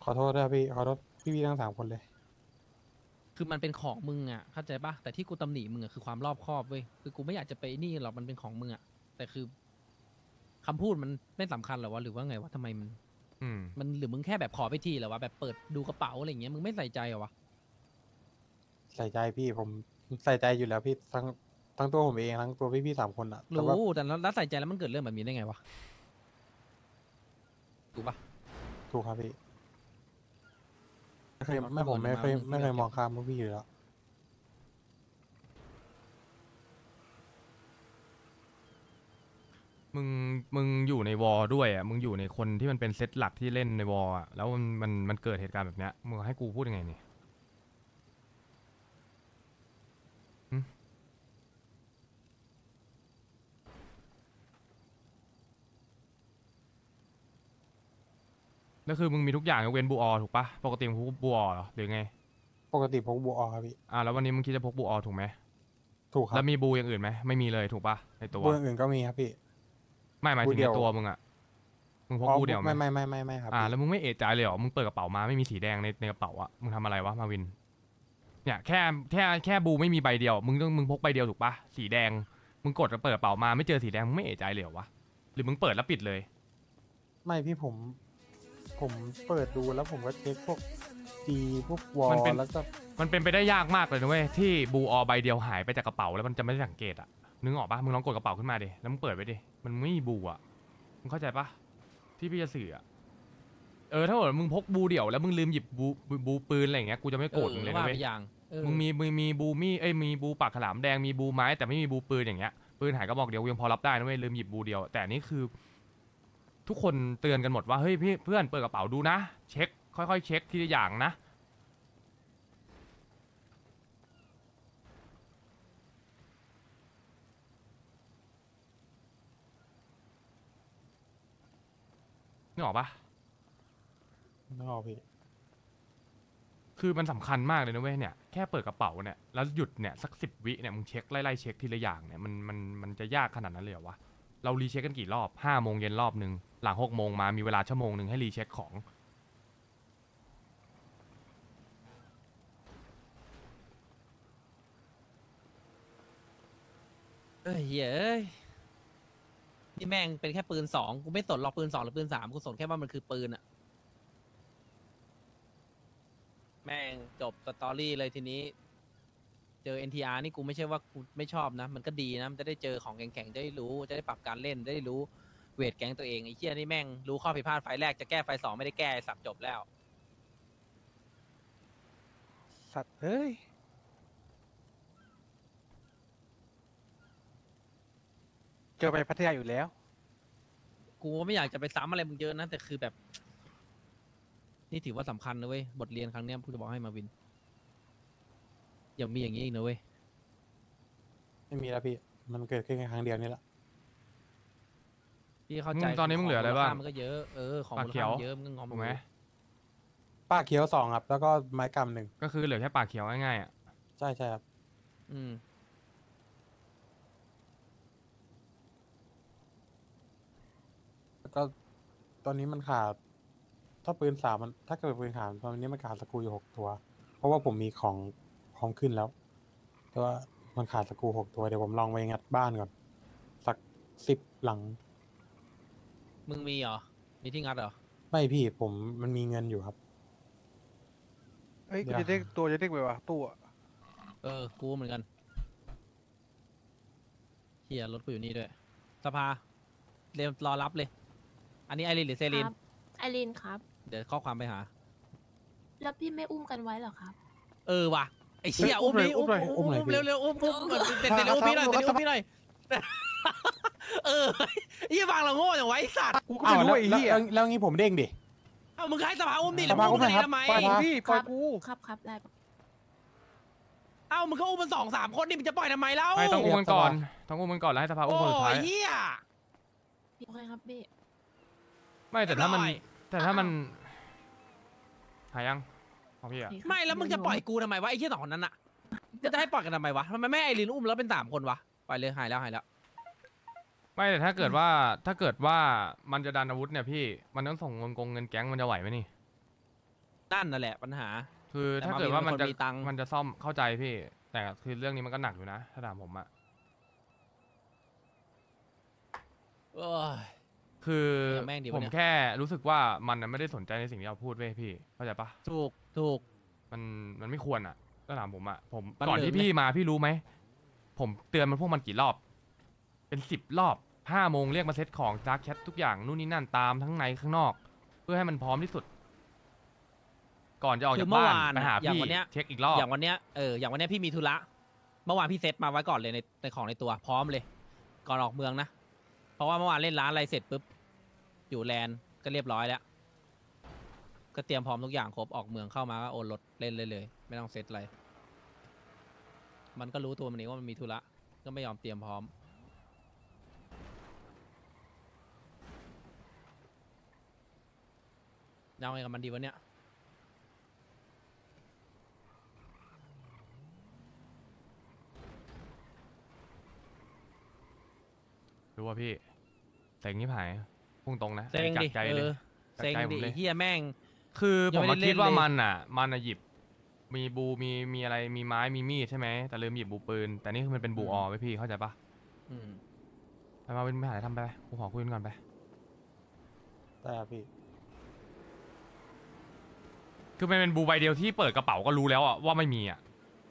ขอโทษด้วยพี่ขอโทษพี่ทั้ง3 คนเลยคือมันเป็นของมึงอ่ะเข้าใจปะแต่ที่กูตำหนิมึงอ่ะคือความรอบคอบเว้ยคือกูไม่อยากจะไปนี่หรอกมันเป็นของมึงอ่ะแต่คือคำพูดมันไม่สำคัญหรอวะหรือว่าไงวะทำไมมันอืมมันหรือมึงแค่แบบขอไปทีเหรอวะแบบเปิดดูกระเป๋าอะไรอย่างเงี้ยมึงไม่ใส่ใจเหรอวะใส่ใจพี่ผมใส่ใจอยู่แล้วพี่ทั้งตัวผมเองทั้งตัวพี่3 คนอะแต่รู้ว่าแต่แล้วใส่ใจแล้วมันเกิดเรื่องแบบนี้ได้ไงวะถูกปะถูกครับพี่ไม่เคยก็ไม่ผมไม่เคยบ่นมาไม่เคยมึงมองข้ามพวกพี่อยู่แล้วมึงมึงอยู่ในวอลด้วยอ่ะมึงอยู่ในคนที่มันเป็นเซตหลักที่เล่นในวอลอ่ะแล้วมันเกิดเหตุการณ์แบบเนี้ยมึงให้กูพูดยังไงเนี่ยหึแล้วคือมึงมีทุกอย่างยกเว้นบูออถูกปะปกติมึงพกบูออเหรอหรือไงปกติพกบัวออกครับพี่แล้ววันนี้มึงคิดจะพกบูออถูกไหมถูกครับแล้วมีบูอย่างอื่นไหมไม่มีเลยถูกปะในตัวบัวอื่นก็มีครับพี่ไม่หมายถึงในบูเดียวตัวมึงอ่ะมึงพกอ๋อบูเดียวไหมไม่ครับพี่แล้วมึงไม่เอะใจเลยเหรอมึงเปิดกระเป๋ามาไม่มีสีแดงในกระเป๋าอ่ะมึงทำอะไรวะมาวินเนี่ยแค่บูไม่มีใบเดียวมึงพกใบเดียวถูกปะสีแดงมึงกดเปิดกระเป๋ามาไม่เจอสีแดงมึงไม่เอะใจเลยเหรอวะหรือมึงเปิดแล้วปิดเลยไม่พี่ผมเปิดดูแล้วผมก็เช็คพวกดีพวกวอมันเป็นลแล้วก็มันเป็นไปได้ยากมากเลยนะเว้ยที่บูออใบเดียวหายไปจากกระเป๋าแล้วมันจะไม่ได้สังเกตอะนึกออกปะมึงลองกดกระเป๋าขึ้นมาดิแล้วมึงเปิดไปดิมันไม่มีบูอะมึงเข้าใจปะที่พี่จะสื่ออะถ้าเกิดมึงพกบูเดี่ยวแล้วมึงลืมหยิบบูปืนอะไรอย่างเงี้ยกูจะไม่โกรธมึงเลยนะว่าไปเว้ยอย่างมึงมีบูมีมีบูปากฉลามแดงมีบูไม้แต่ไม่มีบูปืนอย่างเงี้ยปืนหายกระบอกเดียวยังพอรับได้นะเว้ยลืมหยิบบูเดียวแต่อันนี่คือ ทุกคนเตือนกันหมดว่าเฮ้ยพี่เพื่อนเปิดกระเป๋าดูนะเช็คค่อยๆเช็คทีละอย่างนะนึกออกปะนึกออกพี่คือมันสำคัญมากเลยนะเว้ยเนี่ยแค่เปิดกระเป๋าเนี่ยแล้วหยุดเนี่ยสัก10 วิเนี่ยมึงเช็คไล่เช็คทีละอย่างเนี่ยมันจะยากขนาดนั้นเลยเหรอวะเรารีเช็คกันกี่รอบ5 โมงเย็นรอบหนึ่งหลัง6 โมงมามีเวลา1 ชั่วโมงให้รีเช็คของเอ้ยเหี้ยเอ้ยนี่แม่งเป็นแค่ปืนสองกูไม่สนหรอกปืนสองหรือปืนสามกูสนแค่ว่ามันคือปืนอะแม่งจบสตอรี่เลยทีนี้ เจอ NTR นี่กูไม่ใช่ว่ากูไม่ชอบนะ มันก็ดีนะ มันจะได้เจอของแข็งๆจะได้รู้ จะได้ปรับการเล่นจะได้รู้เวทแก๊งตัวเองไอ้เหี้ยนี่แม่งรู้ข้อผิดพลาดไฟล์แรกจะแก้ไฟล์สองไม่ได้แก้สับจบแล้วสัตว์เฮ้ยเจอไปพัทยาอยู่แล้วกูก็ไม่อยากจะไปซ้ำอะไรมึงเยอะนะ แต่คือแบบ นี่ถือว่าสำคัญนะเว้ย บทเรียนครั้งเนี้ยพูดจะบอกให้มาวิน อย่ามีอย่างนี้อีกนะเว้ยไม่มีแล้วพี่มันเกิดขึ้นแค่ครั้งเดียวนี่แหละพี่เข้าใจตอนนี้มึงเหลืออะไรบ้างขมูลค่มันก็เยอะ ของปากมูลเขีค่ายวมันเยอะมึงก็งอมถูกไหมป้าเขียว2ครับแล้วก็ไม้กำ1 ก็คือเหลือแค่ปากเขียวง่ายๆอ่ะใช่ครับอืมแล้วก็ตอนนี้มันขาดถ้าปืน3มันถ้าเกิดปืนขาดตอนนี้มันขาดสกรูอยู่6 ตัวเพราะว่าผมมีของพร้อมขึ้นแล้วแต่ว่ามันขาดสกรู6 ตัวเดี๋ยวผมลองไปงัดบ้านก่อนสัก10 หลังมึงมีเหรอ มีที่งัดเหรอไม่พี่ผมมันมีเงินอยู่ครับเอ้ยเดี๋กูยวจะเด้งตัวจะเด้งไปวะตู้อะกูเหมือนกันเฮียรถกูอยู่นี่ด้วย สภาเรียมรอรับเลย อันนี้ไอรินหรือเซรินครับไอรีนครับเดี๋ยวข้อความไปหาแล้วพี่ไม่อุ้มกันไว้เหรอครับว่ะไอ้เชี่ยอุ้มนี่อุ้มเร็วๆอุ้มเป็นอุ้มพี่หน่อยเป็นอุ้มพี่หน่อยไอ้เหี้ยบางเราโง่อย่างไว้สัตว์กูก็ไม่รู้ไอ้เหี้ยแล้วงี้ผมเด้งดิมึงให้สภาอุ้มดิสภาอุ้มหน่อยครับทำไมปล่อยกูดิปล่อยกูครับได้มึงก็อุ้มมัน2-3 คนนี่มึงจะปล่อยทำไมเล่าไม่ต้องอุ้มมันก่อนต้องอุ้มมันก่อนแล้วให้สภาอุ้มคนสุดท้ายโอ้เหี้ยพี่โอเคครับพี่ไม่แต่ถ้ามันเรียบร้อยแต่ถ้ามันหายังของพี่อะไม่แล้วมึงจะปล่อยกูทำไมวะไอ้เหี้ยสองคนนั้นอะจะให้ปล่อยกันทำไมวะทำไมแม่ไอรินอุ้มแล้วเป็น3 คนวะปล่อยเลยหายแล้วไม่แต่ถ้าเกิดว่ามันจะดันอาวุธเนี่ยพี่มันต้องส่งเงินแก๊งมันจะไหวไหมนี่นั่นน่ะแหละปัญหาคือแต่ถ้ามาเกิดวินว่าเป็นมันคนจะมีตังค์มันจะซ่อมเข้าใจพี่ แต่คือเรื่องนี้มันก็หนักอยู่นะถ้าถามผมอะโอ้ยคือเดี๋ยวแม่งดีวะผมเนี่ยแค่รู้สึกว่ามันน่ะไม่ได้สนใจในสิ่งที่เราพูดเว้ยพี่เข้าใจปะถูกมันไม่ควรอะถ้าถามผมอะผมมันก่อนเหลืที่องพี่เลยมาพี่รู้ไหมผมเตือนมันพวกมันกี่รอบ เป็น10 รอบ5 โมงเรียกมาเซตของดาร์กแชททุกอย่างนู่นนี่นั่นตามทั้งในข้างนอก เพื่อให้มันพร้อมที่สุด ก่อนจะออกคืจากเมื่อบ้านวานไปหาอย่างพี่วันเนี้ยเช็คอีกรอบอย่างวันเนี้ยอย่างวันเนี้ยพี่มีธุระเมื่อวานพี่เซตมาไว้ก่อนเลยในของในตัวพร้อมเลย ก่อนออกเมืองนะ เพราะว่าเมื่อวานเล่นร้านอะไรเสร็จปุ๊บอยู่แลนด์ก็เรียบร้อยแล้ว ก็เตรียมพร้อมทุกอย่างครบออกเมืองเข้ามาก็โอนรถเล่นเลยไม่ต้องเซตอะไร มันก็รู้ตัวมันเองว่ามันมีธุระก็ไม่ยอมเตรียมพร้อมยังไงกับมันดีวะเนี่ยรู้ว่าพี่เซ็งที่ผายพุ่งตรงนะเซ็งจากดิใจเลย จากเซ็งใจผมดิเลยเฮียแม่งคือผยังมไม่มาได้คิดเล่นว่าเลยมันหยิบมีบูมีอะไรมีไม้มีมีดใช่ไหมแต่ลืมหยิบบูปืน แต่นี่คือมันเป็นบูออไว้พี่เข้าใจปะอืมไปมาเป็นไปหาอะไรทำไปกูขอคุยกันก่อนไปแต่พี่คือมันเป็นบูใบเดียวที่เปิดกระเป๋าก็รู้แล้วอะว่าไม่มีอะ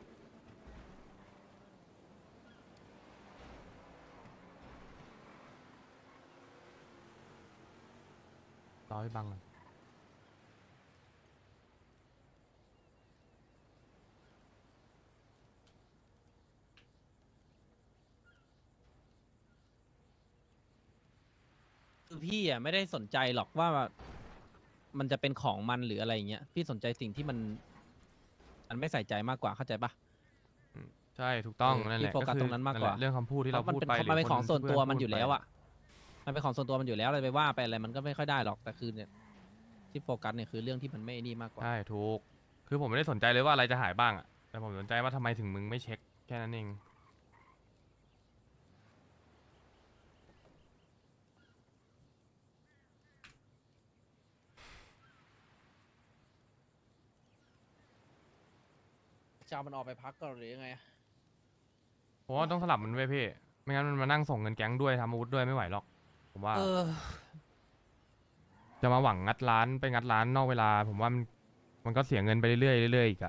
รอให้บังก่อนคือพี่อ่ะไม่ได้สนใจหรอกว่ามันจะเป็นของมันหรืออะไรอย่างเงี้ยพี่สนใจสิ่งที่มันไม่ใส่ใจมากกว่าเข้าใจปะใช่ถูกต้องเออนั่นแหละพี่โฟกัสคือตรงนั้นมากกว่าแหละเรื่องคำพูดที่เราเพราะพูดมันไปเป็นมันเป็นของส่วนตัวมันอยู่เพื่แล้วพูดอ่ะมันเป็นของส่วนตัวมันอยู่แล้วอะไรไปว่าไปอะไรมันก็ไม่ค่อยได้หรอกแต่คือเนี่ยที่โฟกัสเนี่ยคือเรื่องที่มันไม่นี่มากกว่าใช่ถูกคือผมไม่ได้สนใจเลยว่าอะไรจะหายบ้างอะแต่ผมสนใจว่าทำไมถึงมึงไม่เช็คแค่นั้นเองจะเอามันออกไปพักก่อนหรือยังไงผมว่าต้องสลับมันไว้ยพี่ ไม่งั้นมันมานั่งส่งเงินแก๊งด้วยทำอาวุธด้วยไม่ไหวหรอก ผมว่า จะมาหวังงัดร้านไปงัดร้านนอกเวลา ผมว่ามันก็เสียเงินไปเรื่อยๆเรื่อยๆอีกอะ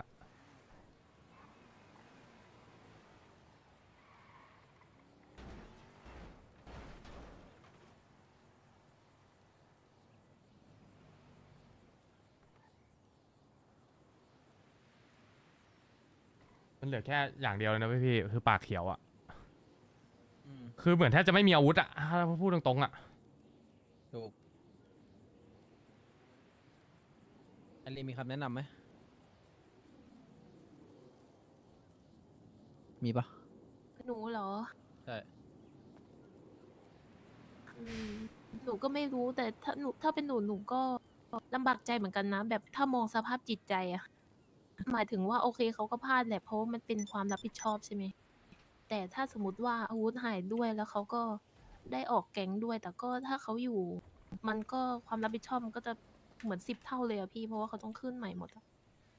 มันเหลือแค่อย่างเดียวเลยนะพี่คือปากเขียวอะอืมคือเหมือนแทบจะไม่มีอาวุธอะถ้าพูดตรงๆอะถูกอันนี้มีคำแนะนำไหมมีปะหนูเหรอใช่อืมหนูก็ไม่รู้แต่ถ้าเป็นหนูก็ลำบากใจเหมือนกันนะ แบบถ้ามองสภาพจิตใจอะหมายถึงว่าโอเคเขาก็พลาดแหละเพราะว่ามันเป็นความรับผิดชอบใช่ไหมแต่ถ้าสมมติว่าอาวุธหายด้วยแล้วเขาก็ได้ออกแก๊งด้วย แต่ก็ถ้าเขาอยู่ มันก็ความรับผิดชอบมันก็จะเหมือน10 เท่าเลยอะพี่เพราะว่าเขาต้องขึ้นใหม่หมดอะ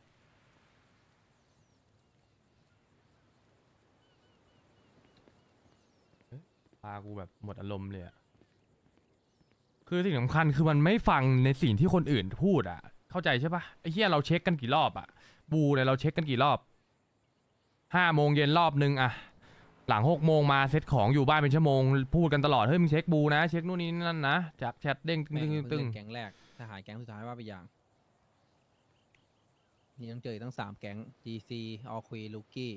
พากูแบบหมดอารมณ์เลยอะคือสิ่งสำคัญคือมันไม่ฟังในสิ่งที่คนอื่นพูดอะเข้าใจใช่ปะไอ้เหี้ยเราเช็คกันกี่รอบอะบูเนี่ยเราเช็คกันกี่รอบ5 โมงเย็นรอบนึงอะหลัง6 โมงมาเซตของอยู่บ้านเป็นชั่วโมงพูดกันตลอดเฮ้ยมึงเช็คบูนะเช็คนู่นนี่นั่นนะจากแชทเด้งตึแม่งงเพิ่งตึงเล่นแก๊งแรกถ้าหายแก๊งสุดท้ายว่าไปอย่าง นี่ต้องเจออีกตั้ง3 แก๊ง GC ออควีลูกี้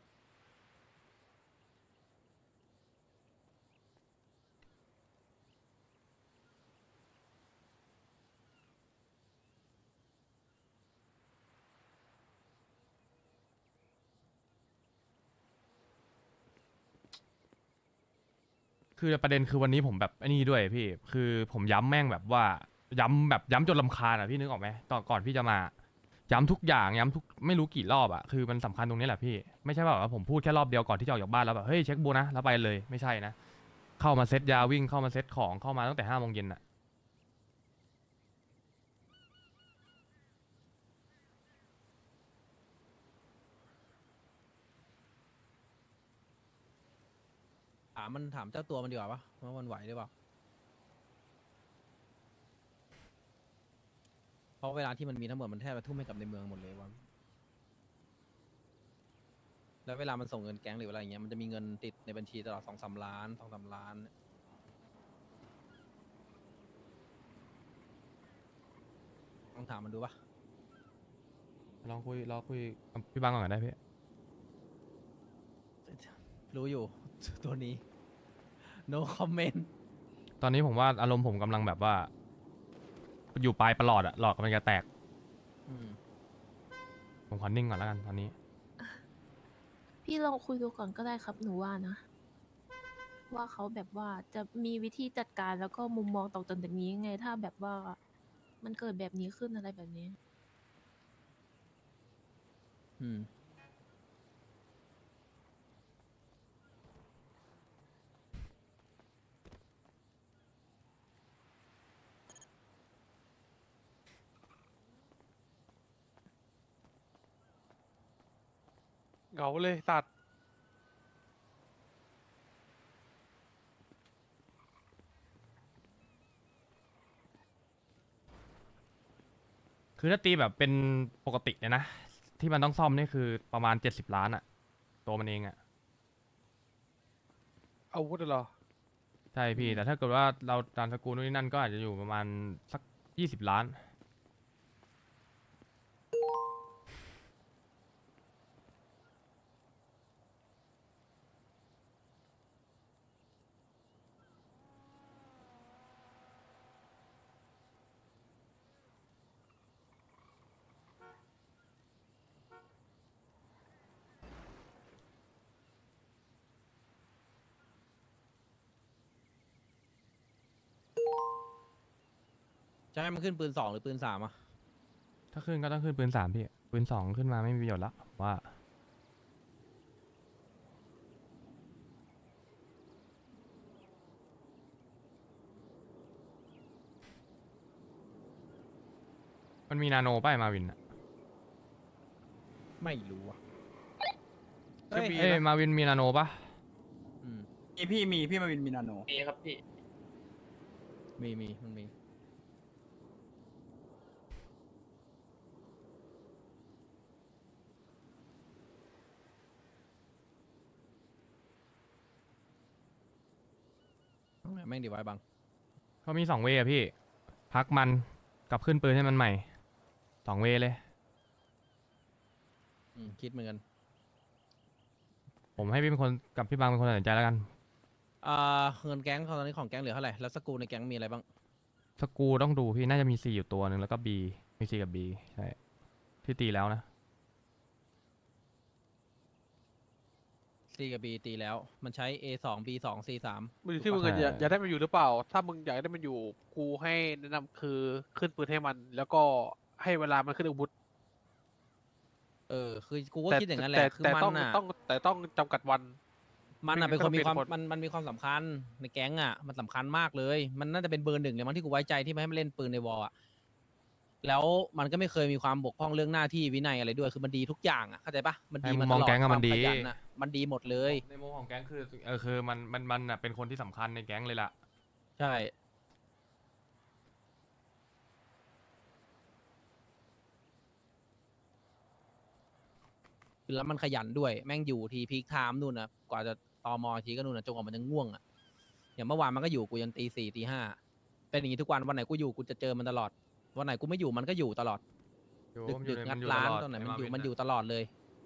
คือประเด็นคือวันนี้ผมแบบไอ้นี่ด้วยพี่ คือผมย้ำแม่งแบบว่าย้ำจนรำคาญอ่ะพี่นึกออกไหมตอนก่อนพี่จะมา ย้ำทุกอย่างย้ำทุกไม่รู้กี่รอบอ่ะคือมันสำคัญตรงนี้แหละพี่ไม่ใช่ว่าผมพูดแค่รอบเดียวก่อนที่จะออกจากบ้านแล้วแบบเฮ้ยเช็คบูนะแล้วไปเลยไม่ใช่นะเข้ามาเซตยาวิ่งเข้ามาเซตของเข้ามาตั้งแต่5 โมงเย็นอ่ะถามเจ้าตัวมันดีกว่าปะว่ามันไหวหรือเปล่าเพราะเวลาที่มันมีทั้งหมดมันแทบจะทุ่มให้กับในเมืองหมดเลยวะแล้วเวลามันส่งเงินแก๊งหรืออะไรอย่างเงี้ยมันจะมีเงินติดในบัญชีตลอด2-3 ล้าน2-3 ล้านลองถามมันดูปะลองคุยกับพี่บังก่อนก็ได้พี่รู้อยู่ ตัวนี้ no comment ตอนนี้ผมว่าอารมณ์ผมกำลังแบบว่า อยู่ปลายประหลอดอะหลอดกำลังจะแตกอืมผมขอนิ่งก่อนแล้วกันตอนนี้พี่ลองคุยดูก่อนก็ได้ครับหนูว่านะ ว่าเขาแบบว่าจะมีวิธีจัดการแล้วก็มุมมองต่อจากนี้ยังไง ถ้าแบบว่ามันเกิดแบบนี้ขึ้นอะไรแบบนี้อืมเหงาเลยสัตว์คือถ้าตีแบบเป็นปกติเลยนะ ที่มันต้องซ่อมนี่คือประมาณ70 ล้านอะตัวมันเองอะอาวุธเหรอใช่พี่ แต่ถ้าเกิดว่าเราตามสกุลนู่นนี่นั่นก็อาจจะอยู่ประมาณสัก20 ล้านจะให้มันขึ้นปืน 2หรือปืน 3อ่ะถ้าขึ้นก็ต้องขึ้นปืน3พี่ ปืน2ขึ้นมาไม่มีประโยชน์ละว่า มันมีนาโนป้ายมาวินอะไม่รู้อ่ะจะมีเอ้ยนะมาวินมีนาโนปะอืมพี่มาวินมินาโนมีครับพี่มันมี แม่งดีไว้บังเขามี2 เวย์อะพี่ พักมันกับขึ้นปืนให้มันใหม่2 เวย์เลยอืม คิดเหมือนกันผมให้พี่เป็นคนกับพี่บางเป็นคนตัดสินใจแล้วกันเงินแก๊งตอนนี้ของแก๊งเหลือเท่าไหร่ แล้วสกรูในแก๊งมีอะไรบ้างสกรูต้องดูพี่น่าจะมี C อยู่ตัวหนึ่งแล้วก็ B มี C กับ B ใช่ที่ตีแล้วนะ C กับ B ตีแล้ว มันใช้ A2 B2 C3 มันอยู่ที่มึงอะอยากได้มันอยู่หรือเปล่า ถ้ามึงอยากได้มันอยู่ กูให้แนะนำคือขึ้นปืนให้มัน แล้วก็ให้เวลามันขึ้นอาวุธคือกูก็แต่คิดอย่างนั้นแหแต่ละ คือแต่มันต้องน่ะต้องจำกัดวันมันน่ะไม่เป็นคนมีความไม่ต้องเปลี่ยนคนมันมีความสำคัญในแก๊งอ่ะ มันสำคัญมากเลย มันน่าจะเป็นเบอร์ 1เลยมั้งที่กูไว้ใจที่ไม่ให้มันเล่นปืนในวอลอ่ะ แล้วมันก็ไม่เคยมีความบกพร่องเรื่องหน้าที่วินัยอะไรด้วย คือมันดีทุกอย่างอ่ะ เข้าใจปะมันดีในมุมามมตมองลอดแก๊งอะความันดีขยัอะมันดีหมดเลยในมุมของแก๊งคือมันน่ะเป็นคนที่สำคัญในแก๊งเลยล่ะใช่ แล้วมันขยันด้วย แม่งอยู่ทีพีคไทม์นู่นนะกว่าจะตอมอทีก็นู่นนะจนกว่ามันจะง่วงอ่ะ อย่างเมื่อวานมันก็อยู่กูยันตี 4ตี 5เป็นอย่างนี้ทุกวัน วันไหนกูอยู่กูจะเจอมันตลอด วันไหนกูไม่อยู่มันก็อยู่ตลอด ดึกๆงัดร้านตอนไหนมันอยู่ตลอดเลย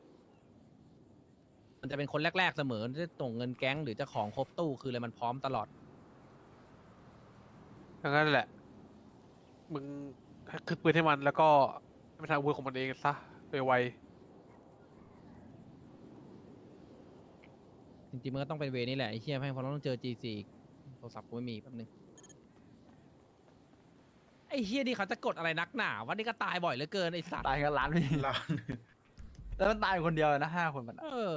มันจะเป็นคนแรกๆเสมอที่ส่งเงินแก๊งหรือจะของครบตู้คืออะไรมันพร้อมตลอดอย่างนั้นแหละ มึงขึ้นปืนให้มัน แล้วก็ให้มันทำอาวุธของมันเองซะไวจริงๆมันก็ต้องเป็นเวนี้แหละไอ้เชี่ยแม่งเพราะเราต้องเจอ G4 อีกโทรศัพท์กูไม่มีแป๊บนึงไอ้เฮียนี่เขาจะกดอะไรนักหนาวันนี้ก็ตายบ่อยเหลือเกินไอ้สัตว์ตายกันล้านพี่แล้วมันตายคนเดียวเลยนะ5 คนมันอะเออ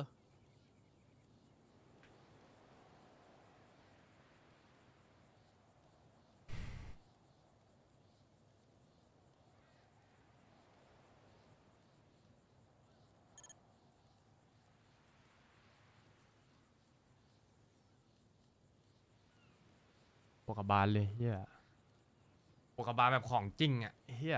ปกกับบาลเลยเฮียปกกับบาลแบบของจริงอ่ะเฮีย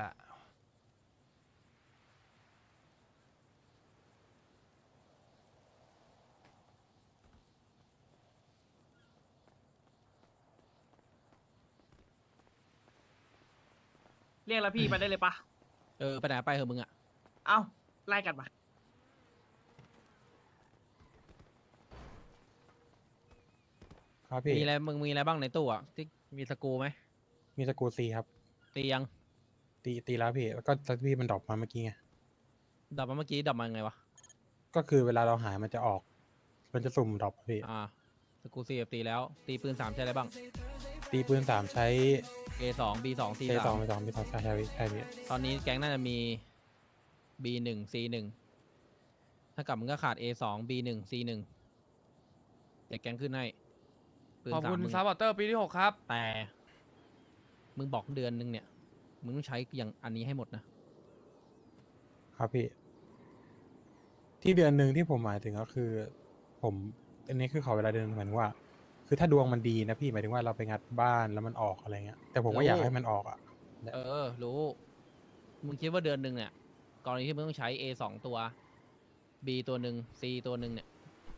เรียกแล้วพี่ไปได้เลยปะเออไปไหนไปเหอะมึงอ่ะเอ้าไล่กันมาครับพี่มีอะไรมึงมีอะไรบ้างในตู้อ่ะที่มีสกรูไหมมีสกรูซีครับตียังตีแล้วพี่ แล้วก็ที่มันดรอปมาเมื่อกี้ไงดับมาเมื่อกี้ดับมาไงวะก็คือเวลาเราหายมันจะออก มันจะสุ่มดรอปพี่สกรูซีตีแล้ว ตีปืน3ใช้อะไรบ้างตีปืน3ใช้ A2 B2 C3 A2 B2 B2 ใช่พี่ใช่พี่ตอนนี้แก๊งน่าจะมี B1 C1 ถ้ากับมึงก็ขาด A2 B1 C1 เดี๋ยวแก๊งขึ้นให้ปืนขอบสามคุณมึงซัพพอร์เตอร์ปีที่ 6 ครับแต่มึงบอกเดือนนึงเนี่ย มึงต้องใช้อย่างอันนี้ให้หมดนะครับพี่ ที่เดือนหนึ่งที่ผมหมายถึงก็คือ ผมอันนี้คือขอเวลาเดือนหนึ่งหมายถึงว่า คือถ้าดวงมันดีนะพี่หมายถึงว่าเราไปงัดบ้านแล้วมันออกอะไรเงี้ย แต่ผมก็อยากให้มันออกอ่ะรู้ มึงคิดว่าเดือนหนึ่งเนี่ยกรณีที่มึงต้องใช้ A 2 ตัว B ตัวหนึ่ง C ตัวหนึ่งเนี่ย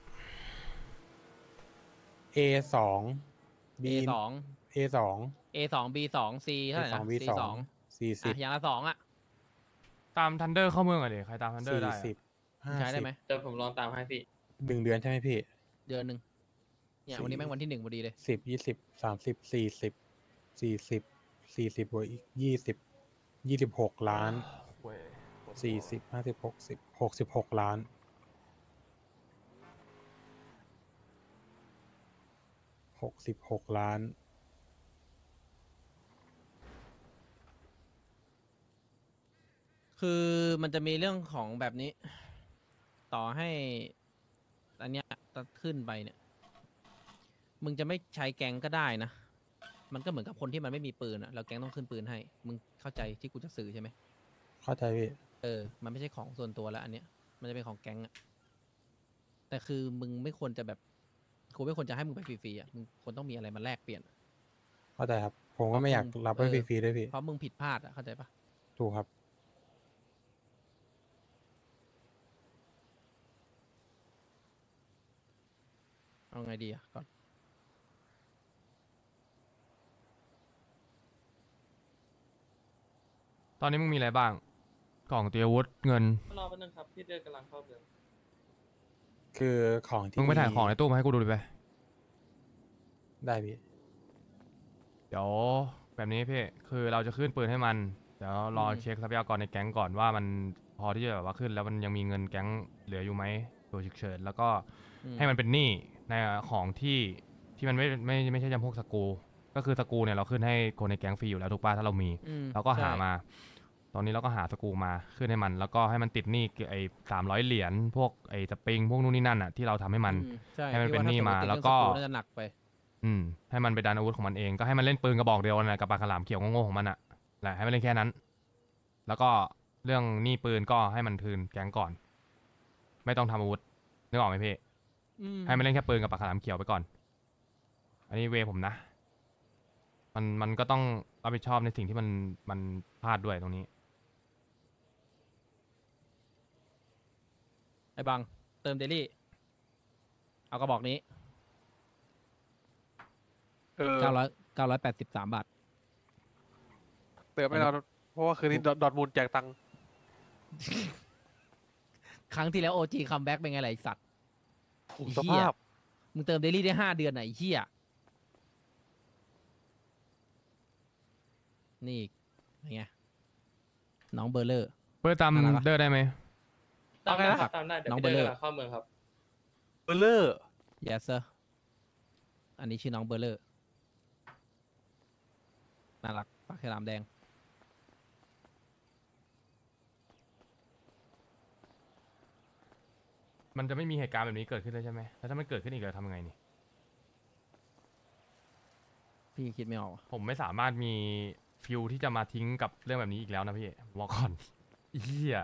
A2 B A 2 A2 A 2 B 2 C เท่าไหร่นะ B2 C B2 2 40 อย่างละ2อ่ะตามทันเดอร์เข้าเมืองอ่ะดิใครตามทันเดอร์ได้อะ 40 มึงใช้ได้ไหมเดี๋ยวผมลองตามให้พี่ 1 เดือนใช่ไหมพี่เดือนหนึ่งเนี่ยวันนี้แม่งวันที่ 1พอดีเลย 10 20 30 40 40บวกอีก26 ล้านเว้ย 40 50 60 66 ล้าน 66 ล้านคือมันจะมีเรื่องของแบบนี้ ต่อให้อันเนี้ยตัดขึ้นไปเนี่ย มึงจะไม่ใช้แก๊งก็ได้นะ มันก็เหมือนกับคนที่มันไม่มีปืนอะแล้วแก๊งต้องขึ้นปืนให้ มึงเข้าใจที่กูจะสื่อใช่ไหมเข้าใจพี่มันไม่ใช่ของส่วนตัวแล้วอันเนี้ย มันจะเป็นของแก๊งอะแต่คือมึงไม่ควรจะแบบกูไม่ควรจะให้มึงไปฟรีๆอะมึงควรต้องมีอะไรมาแลกเปลี่ยนเข้าใจครับ ผมก็ไม่อยากรับไว้ฟรีๆด้วยพี่เพราะมึงผิดพลาดอะเข้าใจปะถูกครับเอาไงดีอะก่อนตอนนี้มึงมีอะไรบ้าง กล่องเตรียมอาวุธเงินรอแป๊บนึงครับ พี่เดือนกำลังเข้าเดือนคือของที่มึงไปถ่ายของในตู้มาให้กูดูดิไปได้พี่เดี๋ยวแบบนี้พี่ คือเราจะขึ้นปืนให้มัน เดี๋ยวรอเช็คทรัพยากรในแก๊งก่อนว่ามันพอที่จะแบบว่าขึ้นแล้วมันยังมีเงินแก๊งเหลืออยู่ไหมตัวฉุกเฉินแล้วก็ ให้มันเป็นหนี้ในของที่มันไม่ใช่จำพวกสกรูก็คือสกรูเนี่ยเราขึ้นให้คนในแก๊งฟรีอยู่แล้วทุกป้าถ้าเรามี เราก็หามา ตอนนี้เราก็หาสกรูมาขึ้นให้มัน แล้วก็ให้มันติดหนี้ไอ้300 เหรียญพวกไอ้สปริงพวกนู่นนี่นั่นอ่ะที่เราทำให้มันใช่ให้มันเป็นหนี้มาพี่แล้วถ้าก็สมมุติติดเรื่องสรูน่าจะหนักไปให้มันไปดันอาวุธของมันเองก็ให้มันเล่นปืนกระบอกเดียวนั่นแหละกับปากฉลามเขียวโง่ๆของมันอ่ะแหละให้มันเล่นแค่นั้น แล้วก็เรื่องหนี้ปืนก็ให้มันคืนแก๊งก่อน ไม่ต้องทำอาวุธนึกออกไหมพี่ ให้มันเล่นแค่ปืนกับปากฉลามเขียวไปก่อน อันนี้เวผมนะ มันก็ต้องรับผิดชอบในสิ่งที่มันพลาดด้วยตรงนี้ไอ้บัง เติมเดลี่ เอากระบอกนี้ 983 บาทเติมไม่เราเพราะว่าคืนนี้ดอร์ทมูลแจกตังค์ครั้งที่แล้ว OG คัมแบ็กเป็นไงล่ะไอ้สัตว์ถูกไอ้สเหี้ยภาพมึงเติมเดลี่ได้5 เดือนไหนเหี้ย นี่อีกเป็นไง น้องเบอร์เลอร์เปิดตามอะไรวะเดอร์ได้ไหมตามได้ครับตามได้ เดี๋ยวน้องพี่เดือนเบลเลอร์กำลังเข้าเมืองครับเบลเลอร์ yes sir อันนี้ชื่อน้องเบอร์เลอร์ น่ารักปากฉลามแดงมันจะไม่มีเหตุการณ์แบบนี้เกิดขึ้นเลยใช่ไหมแล้วถ้ามันเกิดขึ้นอีกเราทำยังไงนี่พี่คิดไม่ออกว่ะผมไม่สามารถมีฟิลที่จะมาทิ้งกับเรื่องแบบนี้อีกแล้วนะพี่บอกก่อน เฮีย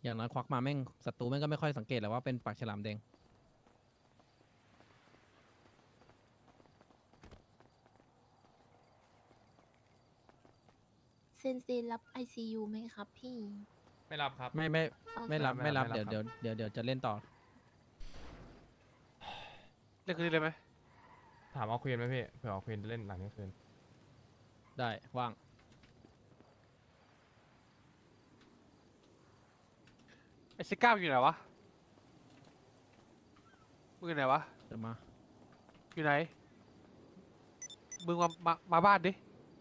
อย่างน้อยควักมาแม่งศัตรูแม่งก็ไม่ค่อยสังเกตแหละว่าเป็นปากฉลามแดงเซนเซรับ ICU ไหมครับพี่ไม่รับครับไม่โอเคไม่รับไม่รับเดี๋ยวไม่รับเดี๋ยวจะเล่นต่อเล่นคืนนี้เลยไหมถามเอาควีนไหมพี่เผื่อเอาควีนจะเล่นหลังเที่ยงคืนได้ว่างไอ้ซิก้ามันอยู่ไหนวะมึงอยู่ไหนวะเดี๋ยวมาอยู่ไหนมึงมาบ้านดิ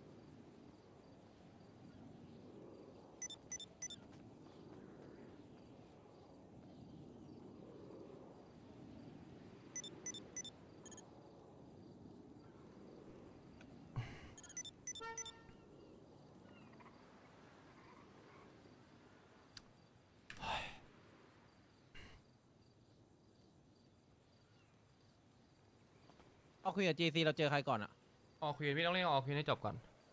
เอาคุยกับ GC เราเจอใครก่อนอ่ะเอาควีนพี่ต้องเล่นเอาควีนให้จบก่อน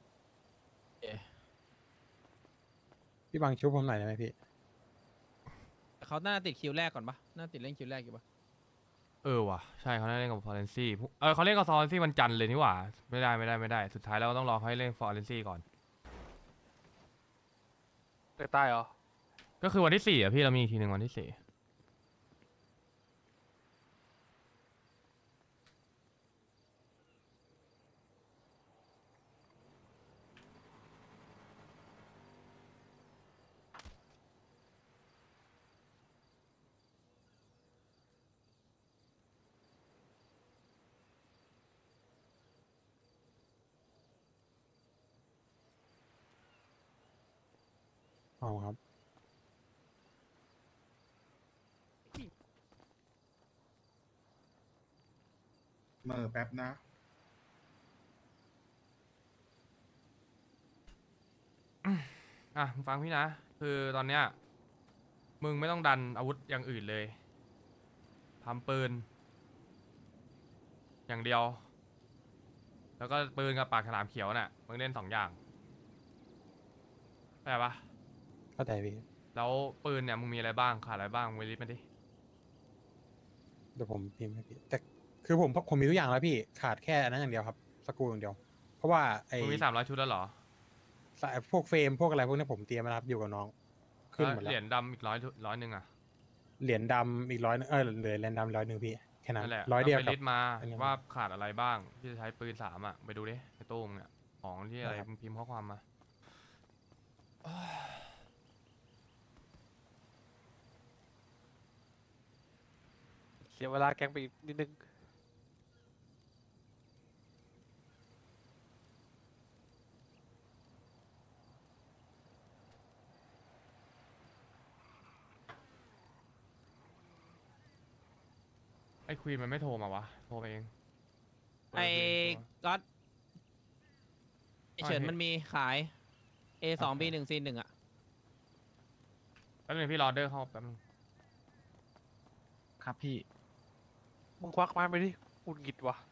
พี่บังชุบผมหน่อยได้ไหมพี่เขาน่าติดคิวแรกก่อนปะน่าติดเล่นคิวแรกอยู่ปะเออว่ะใช่เขาได้เล่นกับฟอร์เรนซี่เขาเล่นกับฟอร์เรนซี่วันจันทร์เลยนี่หว่าไม่ได้สุดท้ายแล้วต้องรอเขาให้เล่นฟอร์เรนซี่ก่อนแต่ตายเหรอก็คือวันที่4อ่ะพี่เรามีอีกทีหนึ่งวันที่4 เอาครับเมื่อแป๊บนะอ่ะมึงฟังพี่นะ คือตอนเนี้ยมึงไม่ต้องดันอาวุธอย่างอื่นเลยทำปืน อย่างเดียว แล้วก็ปืนกับปากฉลามเขียวน่ะมึงเล่น2 อย่างเข้าใจปะเข้าใจพี่แล้วปืนเนี่ยมึงมีอะไรบ้างขาดอะไรบ้างมึงลิสต์มาดิเดี๋ยวผมพิมพ์ให้พี่ แต่คือผมมีทุกอย่างแล้วพี่ ขาดแค่อันนั้นอย่างเดียวครับ สกรูอย่างเดียว เพราะว่าไอ้มึงมี300 ชุดแล้วเหรอสายพวกเฟรมพวกอะไรพวกนี้ผมเตรียมมาแล้วครับอยู่กับน้อง ขึ้นหมดเหแล้วรียญดำอีกร้อยหนึ่งอ่ะเหรียญดำอีก100เหลือเหรียญดำ100พี่ แค่นั้นนั่นแหละ 100เดียวไปกับลิสต์มาอันนี้ว่าขาดอะไรบ้างที่จะใช้ปืน3อ่ะไปดูดิในตู้มึงเนี่ยของที่อะไรได้ครับมึงพิมพ์ข้อความมาเสียเวลาแกงไปอีกนิดนึงไอ้ควีนมันไม่โทรมาวะโทรไปเองไอ้ก๊อตไอ้เฉินว่าไงมันมีขาย A2 B1 C1 อ่ะแป๊บนึงพี่รอเดอร์เข้าแป๊บนึงครับพี่มึงควักไม้ไปดิอุนหงิดวะ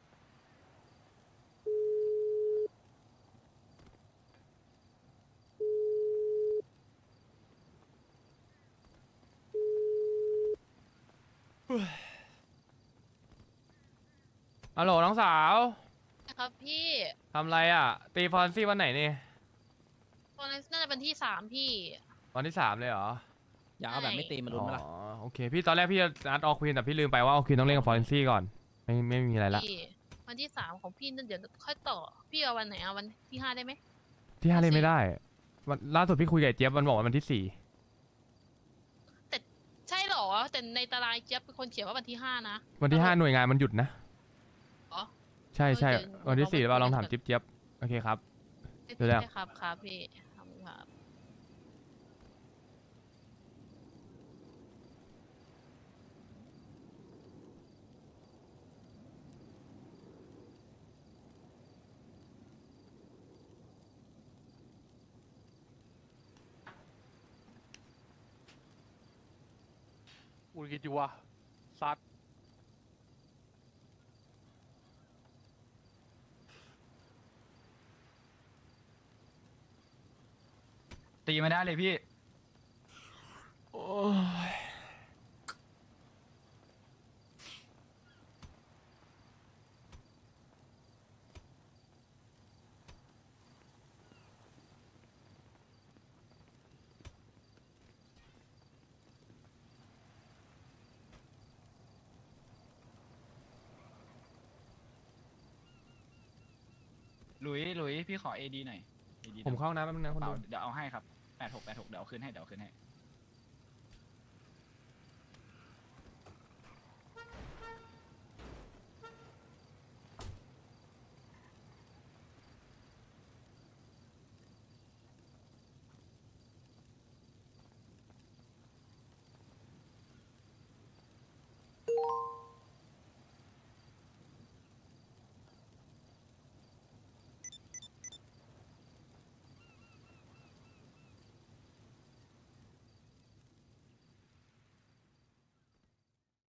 ฮัลโหลน้องสาวครับพี่ทำไรอ่ะ ตีฟอนซี่วันไหนนี่ตอนนั้นน่าจะเป็นที่3พี่วันที่3เลยเหรออยากเอาแบบไม่ตีมันรุนมาละอ๋อโอเคพี่ตอนแรกพี่จะนัดออกควีนแต่พี่ลืมไปว่าออกควีนต้องเล่นกับฟอร์เรนซี่ก่อนไม่มีอะไรละพี่วันที่3ของพี่นั่นเดี๋ยวค่อยต่อ พี่เอาวันไหนเอาวันที่5ได้ไหมที่5เล่นไม่ได้วันล่าสุดพี่คุยกับไอ้เจี๊ยบมันบอกว่าวันที่ใช่เหรอ แต่ในตารางเจี๊ยบเป็นคนเขียนว่าวันที่5นะ 4วันที่5หน่วยงานมันหยุดนะอ๋อใช่เดี๋ยววันที่4 ลองไปเราลองคุยกันถามก่อนจิ๊บเจี๊ยบโอเคครับใช่เดี๋ยวแล้วครับครับพี่ขอบคุณครับอุนหงิดอยู่วะซัดตีไม่ได้เลยพี่โอ้ยหลุยพี่ขอ AD หน่อย AD ผมเข้าห้องน้ำแป๊บนึงนะคนเปล่าดูเดี๋ยวเอาให้ครับ8686เดี๋ยวเอาคืนให้